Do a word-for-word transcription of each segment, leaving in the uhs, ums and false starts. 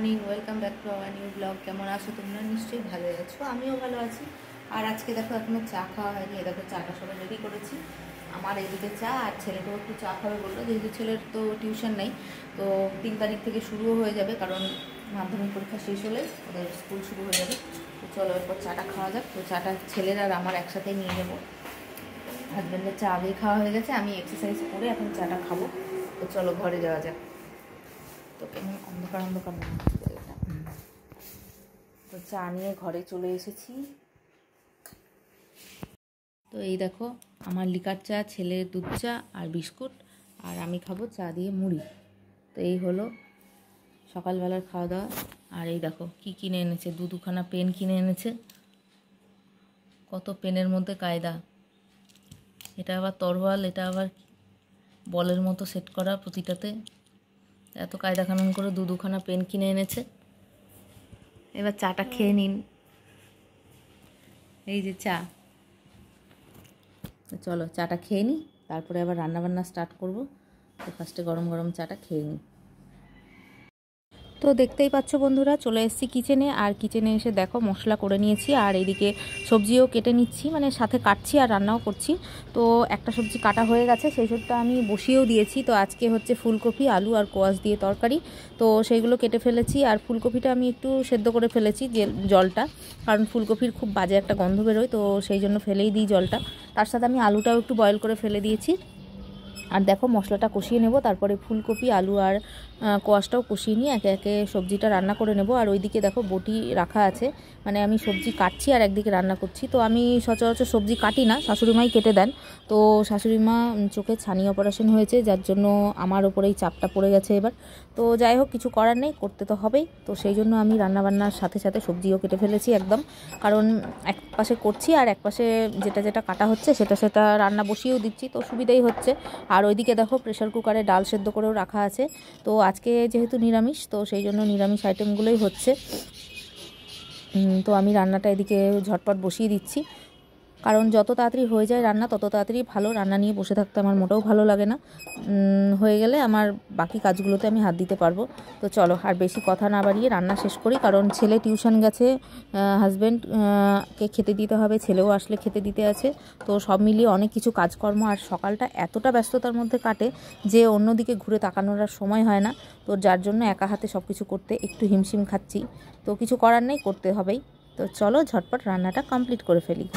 Morning, welcome back to our new blog. কেমন আছো তোমরা? নিশ্চয়ই ভালো আছো, আমিও ভালো আছি। আর আজকে দেখো এখনো চা খাওয়া হয়নি। দেখো চাটা সবাই রেডি করেছি। আমার এদিকে চা, আর ছেলেকেও একটু চা খাবে বললো, যেহেতু ছেলের তো টিউশন নেই, তো তিন তারিখ থেকে শুরুও হয়ে যাবে, কারণ মাধ্যমিক পরীক্ষা শেষ হলে ওদের স্কুল শুরু হয়ে যাবে। তো চলো এরপর চাটা খাওয়া যাক। তো চাটা ছেলের আর আমার একসাথেই নিয়ে নেবো। হাজব্যান্ডের চা আগেই খাওয়া হয়ে গেছে, আমি এক্সারসাইজ করে এখন চাটা খাবো। তো চলো ঘরে যাওয়া যাক। তো কেমন অন্ধকার অন্ধকার মনে হচ্ছে জায়গাটা। তো চা নিয়ে ঘরে চলে এসেছি। তো এই দেখো আমার লিকার চা, ছেলের দুধ চা আর বিস্কুট, আর আমি খাবো চা দিয়ে মুড়ি। তো এই হলো সকালবেলার খাওয়া দাওয়া। আর এই দেখো কি কিনে এনেছে, দু দুখানা পেন কিনে এনেছে। কত পেনের মধ্যে কায়দা, এটা আবার তরোয়াল, এটা আবার বলের মতো সেট করা প্রতিটাতে। এত কায়দা কানুন করে দু দুখানা পেন কিনে এনেছে। এবার চাটা খেয়ে নিন। এই যে চা। চলো চাটা খেয়ে নিই, তারপরে আবার রান্নাবান্না স্টার্ট করবো। তো ফার্স্টে গরম গরম চাটা খেয়ে নিই। তো দেখতেই পাচ্ছ বন্ধুরা, চলে এসেছি কিচেনে। আর কিচেনে এসে দেখো মশলা করে নিয়েছি, আর এইদিকে সবজিও কেটে নিচ্ছি, মানে সাথে কাটছি আর রান্নাও করছি। তো একটা সবজি কাটা হয়ে গেছে, সেই সবটা আমি বসিয়েও দিয়েছি। তো আজকে হচ্ছে ফুলকপি, আলু আর কোয়াশ দিয়ে তরকারি। তো সেইগুলো কেটে ফেলেছি, আর ফুলকপিটা আমি একটু সেদ্ধ করে ফেলেছি যে জলটা, কারণ ফুলকপির খুব বাজে একটা গন্ধ বেরোয়, তো সেই জন্য ফেলেই দিই জলটা। তার সাথে আমি আলুটাও একটু বয়েল করে ফেলে দিয়েছি। আর দেখো মশলাটা কষিয়ে নেব, তারপরে ফুলকপি, আলু আর কোয়াশটাও কষিয়ে নিয়ে একে একে সবজিটা রান্না করে নেব। আর ওইদিকে দেখো বটি রাখা আছে, মানে আমি সবজি কাটছি আর একদিকে রান্না করছি। তো আমি সচরাচর সবজি কাটি না, শাশুড়িমাই কেটে দেন। তো শাশুড়িমা চোখে ছানি অপারেশন হয়েছে, যার জন্য আমার ওপরেই চাপটা পড়ে গেছে এবার। তো যাই হোক, কিছু করার নেই, করতে তো হবেই। তো সেই জন্য আমি রান্নাবান্নার সাথে সাথে সবজিও কেটে ফেলেছি একদম, কারণ এক পাশে করছি আর এক পাশে যেটা যেটা কাটা হচ্ছে সেটা সেটা রান্না বসিয়েও দিচ্ছি, তো সুবিধাই হচ্ছে। আর ওইদিকে দেখো প্রেশার কুকারে ডাল সেদ্ধ করেও রাখা আছে। তো আজকে যেহেতু নিরামিষ, তো সেই জন্য নিরামিষ আইটেমগুলোই হচ্ছে। তো আমি রান্নাটা এদিকে ঝটপট বসিয়ে দিচ্ছি, কারণ যত তাড়াতাড়ি হয়ে যায় রান্না তত তাড়াতাড়ি ভালো। রান্না নিয়ে বসে থাকতে আমার মোটেও ভালো লাগে না। হয়ে গেলে আমার বাকি কাজগুলোতে আমি হাত দিতে পারবো। তো চলো আর বেশি কথা না বাড়িয়ে রান্না শেষ করি, কারণ ছেলে টিউশন গেছে, হাজব্যান্ডকে খেতে দিতে হবে, ছেলেও আসলে খেতে দিতে আছে। তো সব মিলিয়ে অনেক কিছু কাজকর্ম, আর সকালটা এতটা ব্যস্ততার মধ্যে কাটে যে অন্যদিকে ঘুরে তাকানোর আর সময় হয় না। তো যার জন্য একা হাতে সব কিছু করতে একটু হিমশিম খাচ্ছি। তো কিছু করার নেই, করতে হবেই। তো চলো ঝটপট রান্নাটা কমপ্লিট করে ফেলি।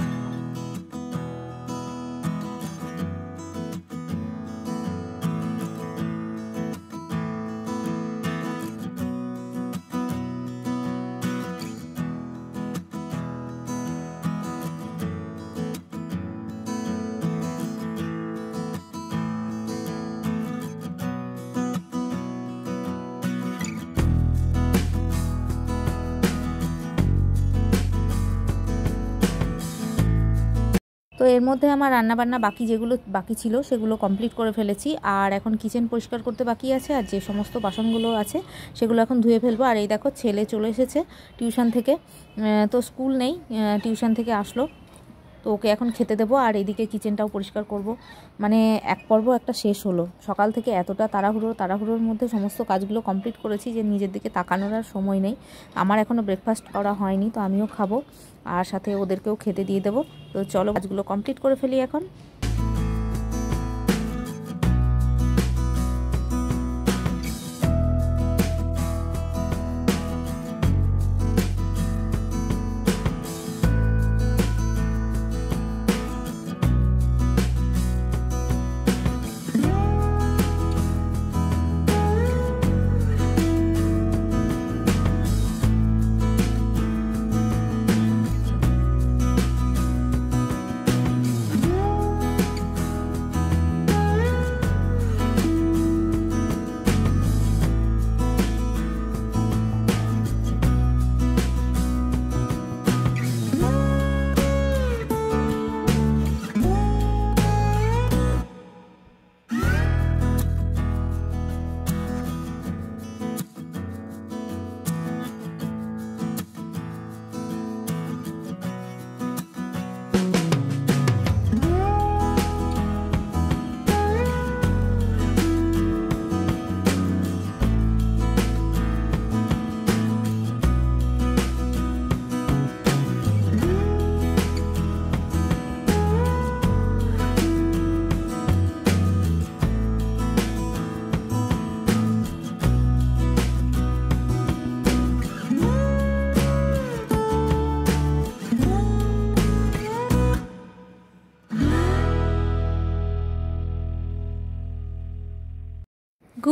তো এর মধ্যে আমার রান্নাবান্না বাকি যেগুলো বাকি ছিল সেগুলো কমপ্লিট করে ফেলেছি। আর এখন কিচেন পরিষ্কার করতে বাকি আছে, আর যে সমস্ত বাসনগুলো আছে সেগুলো এখন ধুয়ে ফেলবো। আর এই দেখো ছেলে চলে এসেছে টিউশন থেকে, তো স্কুল নেই, টিউশন থেকে আসলো। তো ওকে এখন খেতে দেবো, আর এইদিকে কিচেনটাও পরিষ্কার করব। মানে এক পর্ব একটা শেষ হলো। সকাল থেকে এতটা তাড়াহুড়ো তাড়াহুড়োর মধ্যে সমস্ত কাজগুলো কমপ্লিট করেছি যে নিজের দিকে তাকানোর আর সময় নেই। আমার এখনও ব্রেকফাস্ট করা হয়নি, তো আমিও খাবো আর সাথে ওদেরকেও খেতে দিয়ে দেবো। তো চলো কাজগুলো কমপ্লিট করে ফেলি এখন।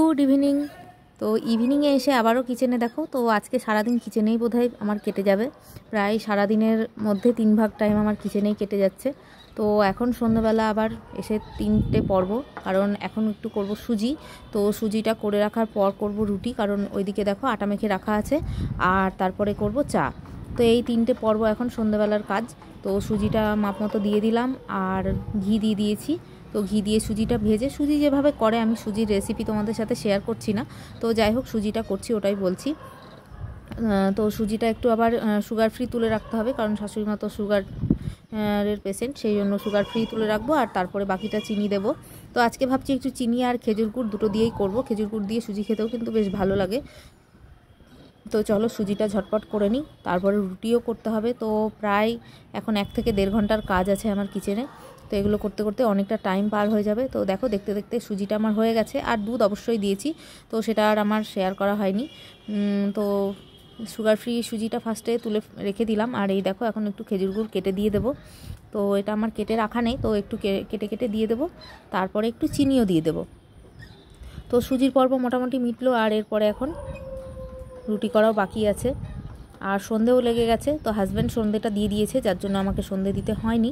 Good evening. তো ইভিনিংয়ে এসে আবারও কিচেনে দেখো। তো আজকে সারাদিন কিচেনেই বোধহয় আমার কেটে যাবে, প্রায় সারাদিনের মধ্যে তিন ভাগ টাইম আমার কিচেনেই কেটে যাচ্ছে। তো এখন সন্ধ্যাবেলা আবার এসে তিনটে পর্ব, কারণ এখন একটু করব সুজি। তো সুজিটা করে রাখার পর করব রুটি, কারণ ওইদিকে দেখো আটা মেখে রাখা আছে, আর তারপরে করব চা। তো এই তিনটে পর্ব এখন সন্ধ্যাবেলার কাজ। তো সুজিটা মাপ মতো দিয়ে দিলাম, আর ঘি দিয়ে দিয়েছি। তো ঘি দিয়ে সুজিটা ভেজে, সুজি যেভাবে করে আমি সুজির রেসিপি তোমাদের সাথে শেয়ার করছি না, তো যাই হোক সুজিটা করছি ওটাই বলছি। তো সুজিটা একটু আবার সুগার ফ্রি তুলে রাখতে হবে, কারণ শাশুড়ি মা তো সুগার এর পেশেন্ট, সেই জন্য সুগার ফ্রি তুলে রাখবো, আর তারপরে বাকিটা চিনি দেবো। তো আজকে ভাবছি একটু চিনি আর খেজুর গুড় দুটো দিয়েই করব। খেজুর গুড় দিয়ে সুজি খেতেও কিন্তু বেশ ভালো লাগে। তো চলো সুজিটা ঝটপট করে নিই, তারপরে রুটিও করতে হবে। তো প্রায় এখন এক থেকে দেড় ঘন্টার কাজ আছে আমার কিচেনে। তো এগুলো করতে করতে অনেকটা টাইম পার হয়ে যাবে। তো দেখো দেখতে দেখতে সুজিটা আমার হয়ে গেছে, আর দুধ অবশ্যই দিয়েছি, তো সেটা আর আমার শেয়ার করা হয়নি। তো সুগার ফ্রি সুজিটা ফার্স্টে তুলে রেখে দিলাম, আর এই দেখো এখন একটু খেজুর গুড় কেটে দিয়ে দেবো। তো এটা আমার কেটে রাখা নেই, তো একটু কেটে কেটে দিয়ে দেবো, তারপরে একটু চিনিও দিয়ে দেবো। তো সুজির পর্ব মোটামুটি মিটলো, আর এরপরে এখন রুটি করাও বাকি আছে, আর সন্ধেও লেগে গেছে। তো হাজব্যান্ড সন্ধেটা দিয়ে দিয়েছে, যার জন্য আমাকে সন্ধে দিতে হয়নি।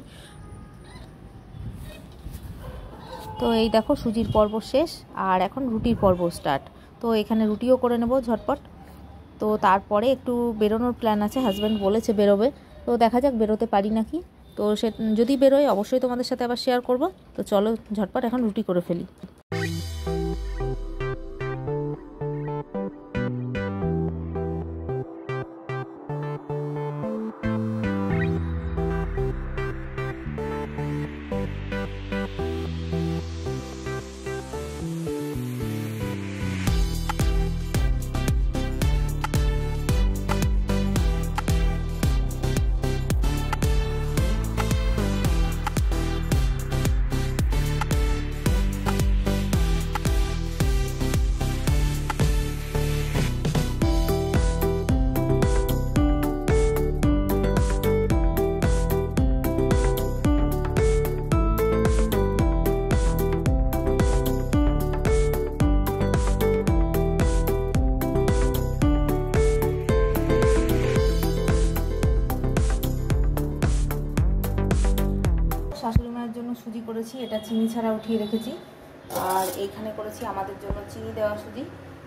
তো এই দেখো সুজির পর্ব শেষ, আর এখন রুটির পর্ব স্টার্ট। তো এখানে রুটিও করে নেব ঝটপট। তো তারপরে একটু বেরোনোর প্ল্যান আছে, হাজব্যান্ড বলেছে বেরোবে, তো দেখা যাক বেরোতে পারি নাকি। তো সে যদি বেরোয় অবশ্যই তোমাদের সাথে আবার শেয়ার করব। তো চলো ঝটপট এখন রুটি করে ফেলি। শাশুড়ি মায়ের জন্য সুজি করেছি, এটা চিনি ছাড়া উঠিয়ে রেখেছি, আর এইখানে করেছি আমাদের জন্য চিনি দেওয়া সুজি।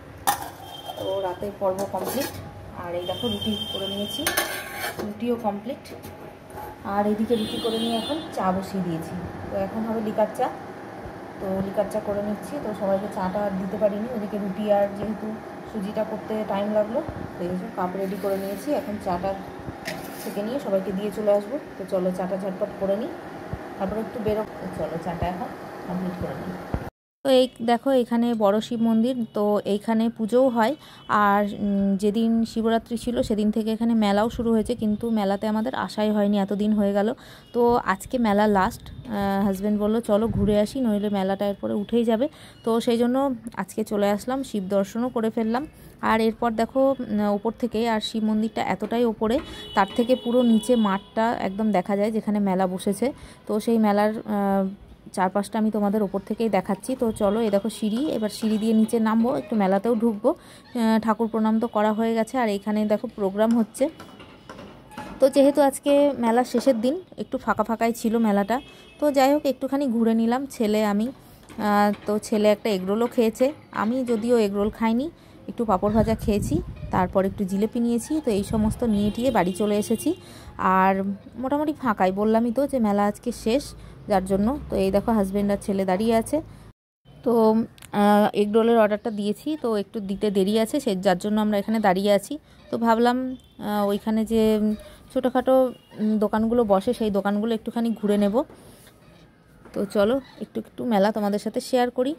তো রাতের পর্ব কমপ্লিট, আর এই দেখো রুটি করে নিয়েছি, রুটিও কমপ্লিট। আর এইদিকে রুটি করে নিয়ে এখন চা বসিয়ে দিয়েছি। তো এখন হবে লিকার চা, তো লিকার চা করে নিচ্ছি। তো সবাইকে চাটা দিতে পারিনি, ওদিকে রুটি আর যেহেতু সুজিটা করতে টাইম লাগলো, তো এই জন্য কাপ রেডি করে নিয়েছি। এখন চাটা ছেঁকে নিয়ে সবাইকে দিয়ে চলে আসবো। তো চলো চাটা ঝটপট করে নিই, তারপরে একটু বেরো। চলো চাটা এখন কমপ্লিট করে নিই। তো এই দেখো এখানে বড় শিব মন্দির, তো এইখানে পুজোও হয়। আর যেদিন শিবরাত্রি ছিল সেদিন থেকে এখানে মেলাও শুরু হয়েছে, কিন্তু মেলাতে আমাদের আসাই হয়নি, এতদিন হয়ে গেল। তো আজকে মেলা লাস্ট, হাজব্যান্ড বললো চলো ঘুরে আসি, নইলে মেলাটা এরপরে উঠেই যাবে। তো সেই জন্য আজকে চলে আসলাম, শিব দর্শনও করে ফেললাম। আর এরপর দেখো ওপর থেকে, আর শিব মন্দিরটা এতটাই ওপরে, তার থেকে পুরো নিচে মাঠটা একদম দেখা যায় যেখানে মেলা বসেছে। তো সেই মেলার চারপাশটা আমি তোমাদের ওপর থেকেই দেখাচ্ছি। তো চলো এই দেখো সিঁড়ি, এবার সিঁড়ি দিয়ে নিচে নামবো, একটু মেলাতেও ঢুকবো। ঠাকুর প্রণাম তো করা হয়ে গেছে, আর এখানে দেখো প্রোগ্রাম হচ্ছে। তো যেহেতু আজকে মেলার শেষের দিন, একটু ফাঁকা ফাঁকাই ছিল মেলাটা। তো যাই হোক একটুখানি ঘুরে নিলাম, ছেলে আমি। তো ছেলে একটা এগরোলও খেয়েছে, আমি যদিও এগরোল খাইনি, একটু পাঁপড় ভাজা খেয়েছি, তারপর একটু জিলেপি নিয়েছি। তো এই সমস্ত নিয়ে টিয়ে বাড়ি চলে এসেছি, আর মোটামুটি ফাঁকাই, বললামই তো যে মেলা আজকে শেষ, যার জন্য। তো এই দেখো হাজব্যান্ড আর ছেলে দাঁড়িয়ে আছে। তো এগ রোলের অর্ডারটা দিয়েছি, তো একটু দিতে দেরি আছে, সে যার জন্য আমরা এখানে দাঁড়িয়ে আছি। তো ভাবলাম ওইখানে যে ছোটোখাটো দোকানগুলো বসে সেই দোকানগুলো একটুখানি ঘুরে নেব। তো চলো একটু একটু মেলা তোমাদের সাথে শেয়ার করি।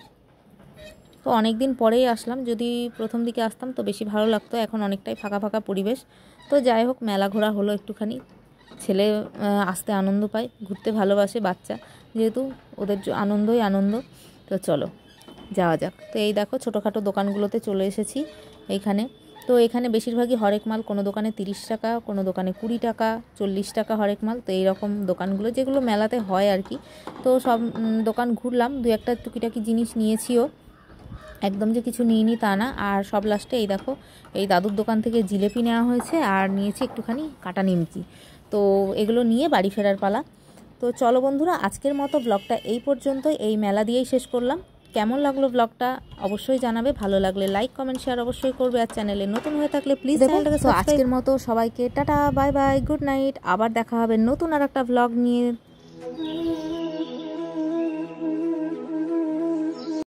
তো অনেক দিন পরেই আসলাম, যদি প্রথম দিকে আসতাম তো বেশি ভালো লাগতো, এখন অনেকটাই ফাঁকা ফাঁকা পরিবেশ। তো যাই হোক মেলা ঘোরা হলো একটুখানি, ছেলে আসতে আনন্দ পায়, ঘুরতে ভালোবাসে বাচ্চা যেহেতু, ওদের আনন্দই আনন্দ। তো চলো যাওয়া যাক। তো এই দেখো ছোটোখাটো দোকানগুলোতে চলে এসেছি এইখানে। তো এখানে বেশিরভাগই হরেক মাল, কোনো দোকানে তিরিশ টাকা, কোনো দোকানে কুড়ি টাকা, চল্লিশ টাকা হরেক মাল। তো এইরকম দোকানগুলো যেগুলো মেলাতে হয় আর কি। তো সব দোকান ঘুরলাম, দু একটা টুকিটাকি জিনিস নিয়েছিও। একদম যে কিছু নিইনি তা না। আর সব লাস্টে এই দেখো এই দাদুর দোকান থেকে জিলেপি নেওয়া হয়েছে আর নিয়েছি একটুখানি কাটা নিমকি। তো এগুলো নিয়ে বাড়ি ফেরার পালা। তো চলো বন্ধুরা, আজকের মতো ব্লগটা এই পর্যন্ত, এই মেলা দিয়েই শেষ করলাম। কেমন লাগলো ব্লগটা অবশ্যই জানাবে, ভালো লাগলে লাইক কমেন্ট শেয়ার অবশ্যই করবে, আর চ্যানেলে নতুন হয়ে থাকলে প্লিজ চ্যানেলটাকে সাবস্ক্রাইব। আজকের মতো সবাইকে tata bye bye, good night. আবার দেখা হবে নতুন আর একটা ব্লগ নিয়ে।